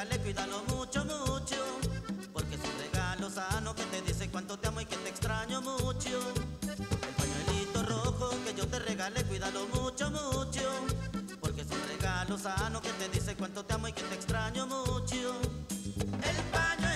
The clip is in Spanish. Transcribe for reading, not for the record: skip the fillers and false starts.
regalé, cuídalo mucho, mucho, porque es un regalo sano que te dice cuánto te amo y que te extraño mucho. El pañuelito rojo que yo te regalé, cuídalo mucho, mucho, porque es un regalo sano que te dice cuánto te amo y que te extraño mucho. El pañuelito